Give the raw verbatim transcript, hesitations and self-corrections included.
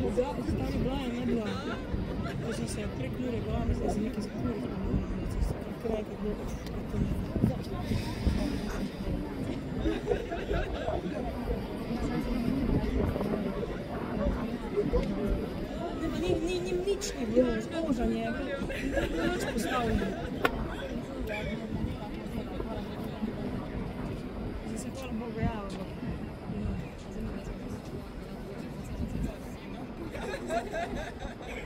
Da, stari bila je ne bila. Ko sem se prek Lure bila, mislim, da se nekaj zakuriti, da se kar nekaj bilo pač. Ne, ni, ni, nič ni bilo, zbožanje, nič postavljeno. Zdaj se hvala Bogu javilo. Ha ha ha!